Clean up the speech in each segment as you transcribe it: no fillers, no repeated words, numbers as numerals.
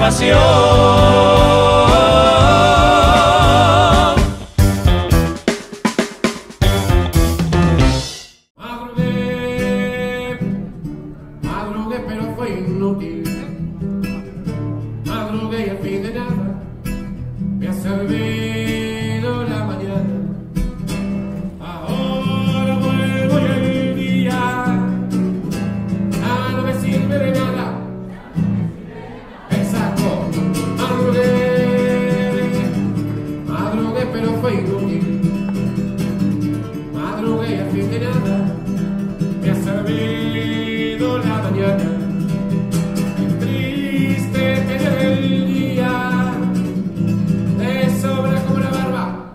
pasión. Madrugué, pero fue inútil. Madrugué y al fin de nada me ha servido la mañana. Ahora vuelvo y el día ya no me sirve de nada. Exacto. Madrugué, pero fue inútil. Madrugué y al fin de nada me ha servido la mañana. Triste tener el día, te sobra como la barba.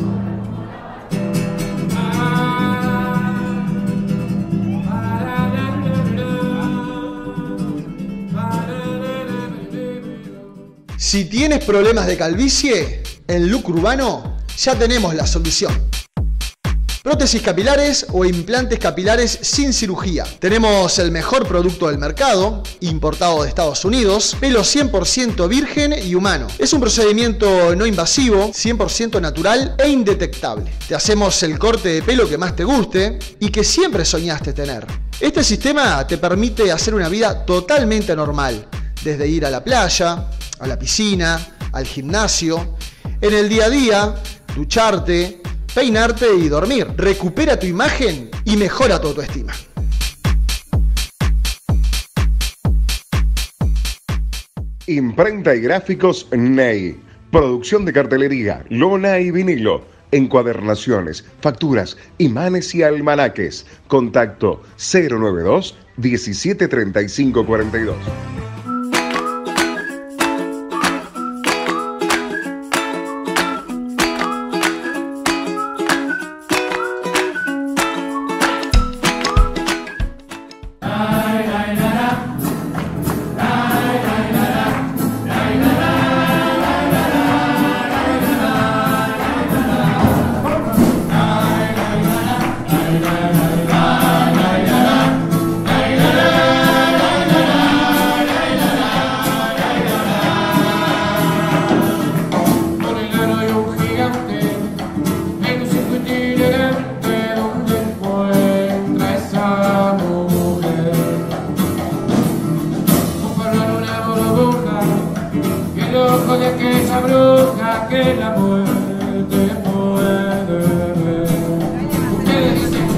Si tienes problemas de calvicie, en Look Urbano ya tenemos la solución. Prótesis capilares o implantes capilares sin cirugía. Tenemos el mejor producto del mercado, importado de Estados Unidos, pelo 100% virgen y humano. Es un procedimiento no invasivo, 100% natural e indetectable. Te hacemos el corte de pelo que más te guste y que siempre soñaste tener. Este sistema te permite hacer una vida totalmente normal, desde ir a la playa, a la piscina, al gimnasio, en el día a día, ducharte, peinarte y dormir. Recupera tu imagen y mejora tu autoestima. Imprenta y gráficos Ney. Producción de cartelería, lona y vinilo. Encuadernaciones, facturas, imanes y almanaques. Contacto 092 1735 42. De aquella bruja que la muerte puede ver. Ustedes dicen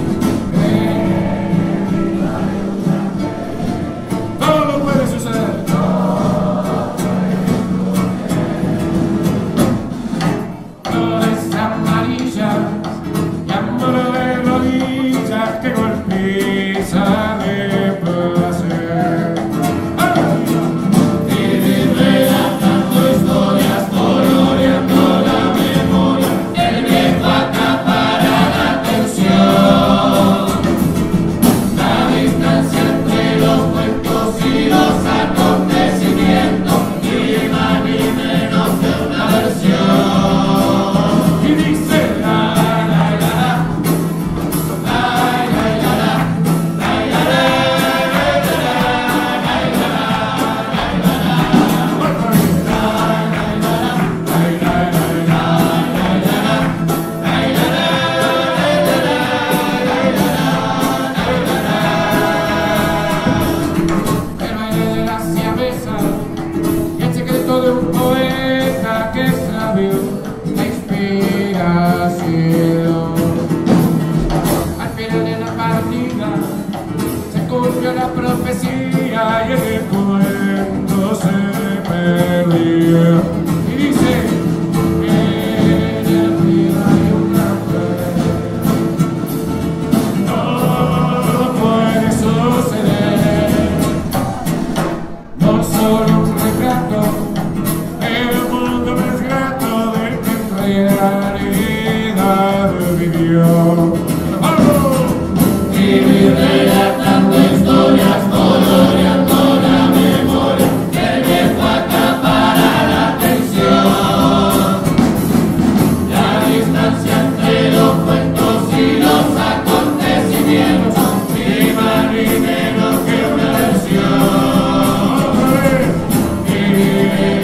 todo puede suceder. Flores amarillas y amor de rodillas que golpizan de placer. La profecía y el cuento se perdió. Y dice que en el río hay una mujer. Todo puede suceder. No solo un retrato, el mundo más grato del que en realidad vivió. Y relatando historias, coloreando la memoria, el viejo acapara la atención. La distancia entre los cuentos y los acontecimientos, ni más ni menos que una versión.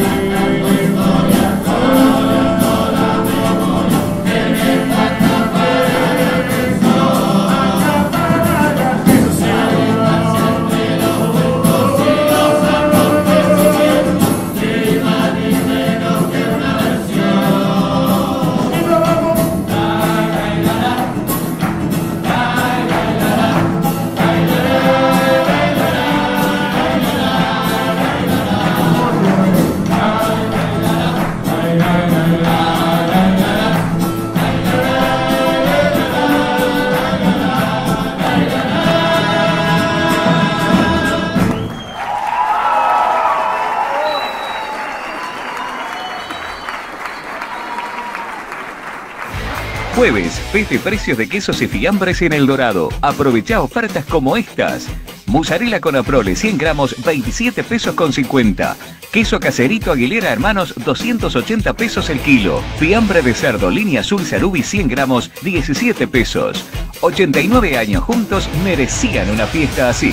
Jueves, fe de precios de quesos y fiambres en El Dorado. Aprovecha ofertas como estas. Mozzarella con Aprole 100 gramos, 27 pesos con 50. Queso caserito Aguilera Hermanos, 280 pesos el kilo. Fiambre de cerdo línea azul Sarubi 100 gramos, 17 pesos. 89 años juntos merecían una fiesta así.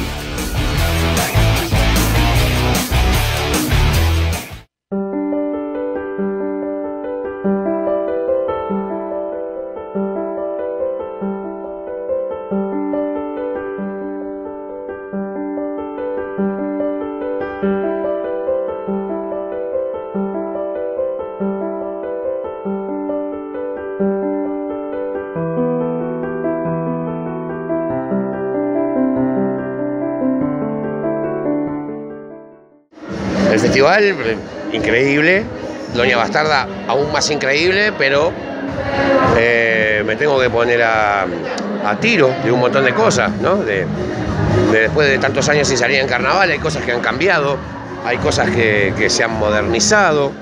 El festival, increíble. Doña Bastarda, aún más increíble, pero me tengo que poner a tiro de un montón de cosas, ¿no? Después de tantos años sin salir en carnaval, hay cosas que han cambiado, hay cosas que se han modernizado,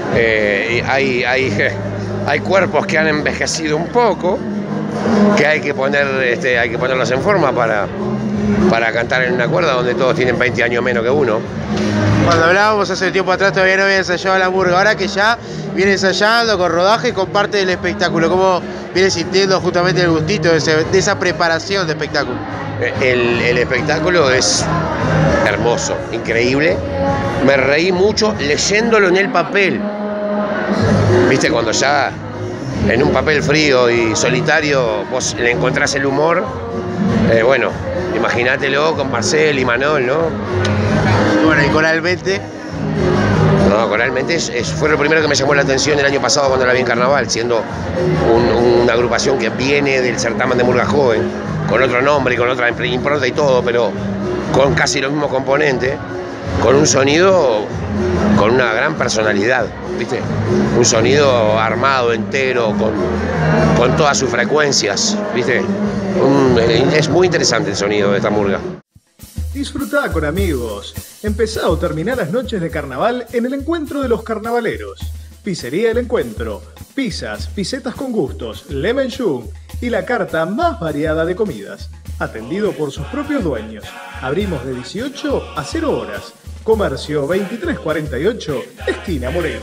hay cuerpos que han envejecido un poco, que hay que ponerlos en forma para cantar en una cuerda donde todos tienen 20 años menos que uno. Cuando hablábamos hace tiempo atrás todavía no había ensayado la murga, ahora que ya viene ensayando con rodaje y con parte del espectáculo, ¿cómo viene sintiendo justamente el gustito de esa preparación de espectáculo? El espectáculo es hermoso, increíble. Me reí mucho leyéndolo en el papel. ¿Viste? Cuando ya en un papel frío y solitario vos le encontrás el humor, bueno, imagínatelo con Marcel y Manol, ¿no? Bueno, y coralmente. No, coralmente fue lo primero que me llamó la atención el año pasado cuando la vi en Carnaval, siendo una agrupación que viene del certamen de Murga Joven, con otro nombre y con otra impronta y todo, pero con casi los mismos componentes, con un sonido, con una gran personalidad, ¿viste? Un sonido armado, entero, con todas sus frecuencias, ¿viste? Es muy interesante el sonido de esta murga. Disfrutá con amigos. Empezá o terminá las noches de carnaval en el encuentro de los carnavaleros. Pizzería El Encuentro. Pizzas, pisetas con gustos, lemon shoe y la carta más variada de comidas. Atendido por sus propios dueños. Abrimos de 18 a 0 horas. Comercio 2348, esquina Moreno.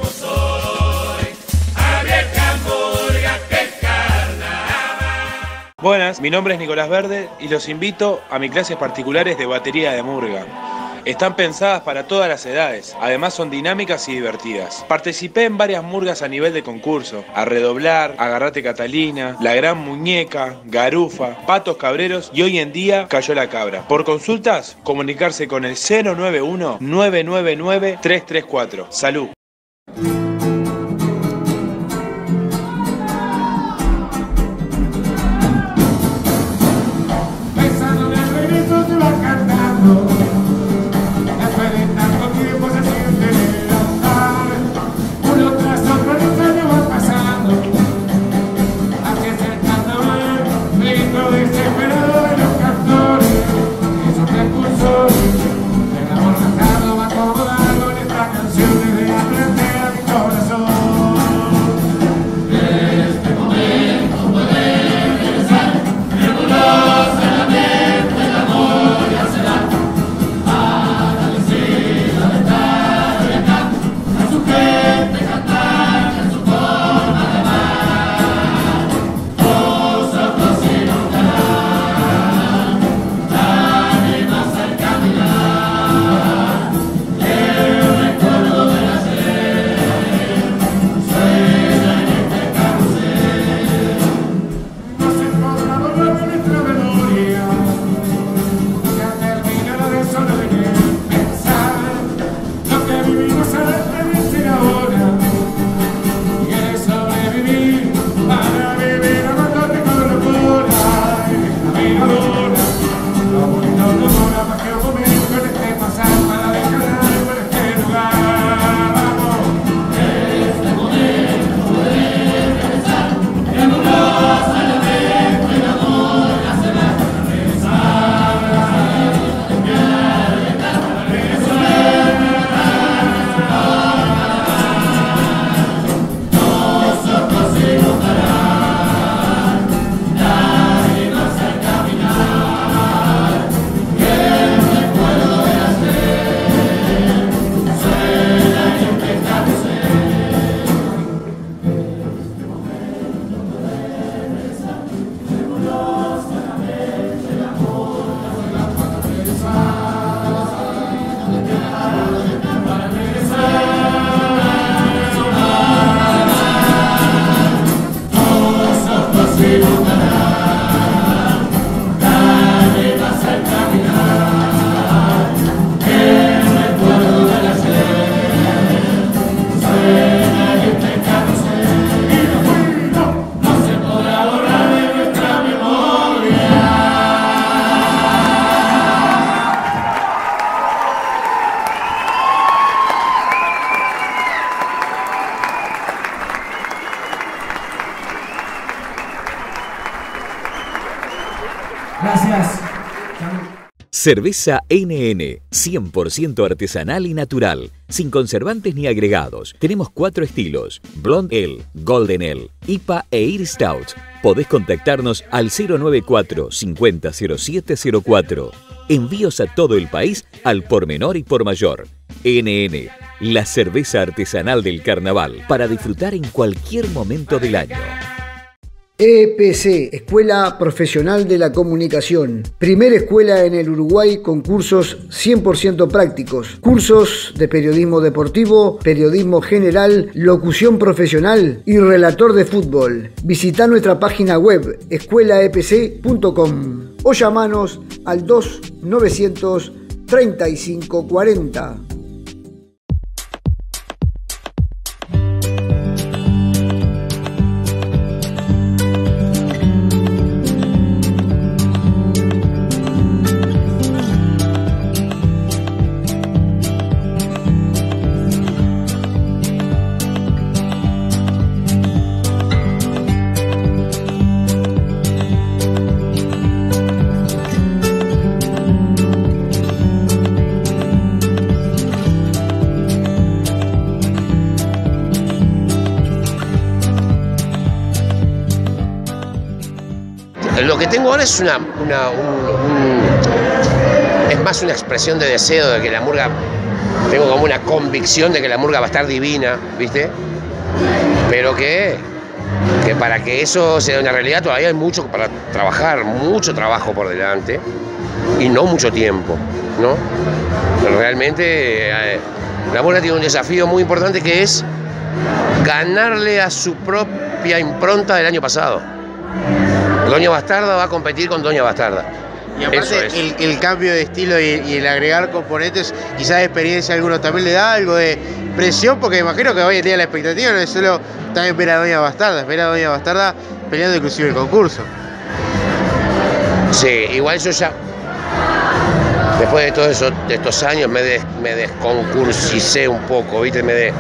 Buenas, mi nombre es Nicolás Verde y los invito a mis clases particulares de batería de murga. Están pensadas para todas las edades, además son dinámicas y divertidas. Participé en varias murgas a nivel de concurso: A Redoblar, Agarrate Catalina, La Gran Muñeca, Garufa, Patos Cabreros y hoy en día Cayó la Cabra. Por consultas, comunicarse con el 091-999-334. Salud. Canciones de Gracias. Cerveza NN, 100% artesanal y natural, sin conservantes ni agregados. Tenemos 4 estilos: Blonde Ale, Golden Ale, IPA e Ir Stout. Podés contactarnos al 094 50 0704. Envíos a todo el país al por menor y por mayor. NN, la cerveza artesanal del carnaval, para disfrutar en cualquier momento del año. EPC, Escuela Profesional de la Comunicación. Primera escuela en el Uruguay con cursos 100% prácticos. Cursos de periodismo deportivo, periodismo general, locución profesional y relator de fútbol. Visita nuestra página web escuelaepc.com o llamanos al 2900 3540. Lo que tengo ahora es es más una expresión de deseo de que la murga, tengo como una convicción de que la murga va a estar divina, ¿viste? Pero que para que eso sea una realidad todavía hay mucho para trabajar, mucho trabajo por delante y no mucho tiempo, ¿no? Pero realmente la murga tiene un desafío muy importante, que es ganarle a su propia impronta del año pasado. Doña Bastarda va a competir con Doña Bastarda. Y aparte el cambio de estilo y el agregar componentes, quizás de experiencia a alguno, también le da algo de presión, porque imagino que hoy en día la expectativa no es solo también ver a Doña Bastarda, ver a Doña Bastarda peleando inclusive el concurso. Sí, igual yo ya, después de todos estos años, me desconcursicé un poco, ¿viste?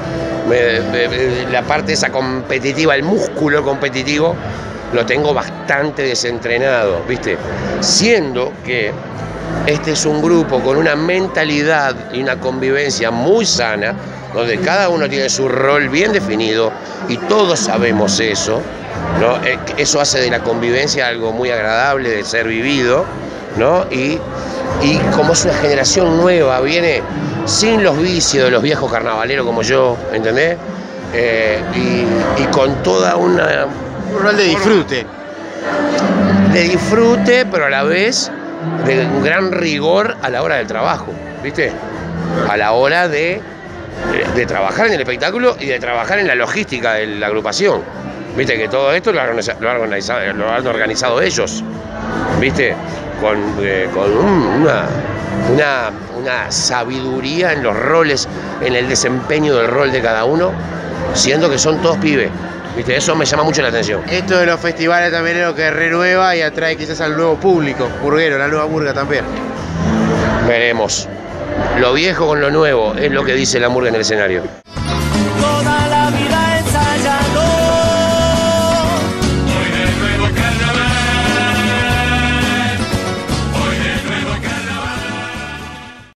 La parte esa competitiva, el músculo competitivo, lo tengo bastante desentrenado, ¿viste? Siendo que este es un grupo con una mentalidad y una convivencia muy sana, donde cada uno tiene su rol bien definido y todos sabemos eso, ¿no? Eso hace de la convivencia algo muy agradable de ser vivido, ¿no? Y como es una generación nueva, viene sin los vicios de los viejos carnavaleros como yo, ¿entendés? Y con toda un rol de disfrute. De disfrute, pero a la vez de un gran rigor a la hora del trabajo, ¿viste? A la hora de trabajar en el espectáculo y de trabajar en la logística de la agrupación. ¿Viste? Que todo esto lo han organizado ellos, ¿viste? Con una sabiduría en los roles, en el desempeño del rol de cada uno, siendo que son todos pibes. ¿Viste? Eso me llama mucho la atención. Esto de los festivales también es lo que renueva y atrae quizás al nuevo público murguero, la nueva murga también. Veremos. Lo viejo con lo nuevo es lo que dice la murga en el escenario. Toda la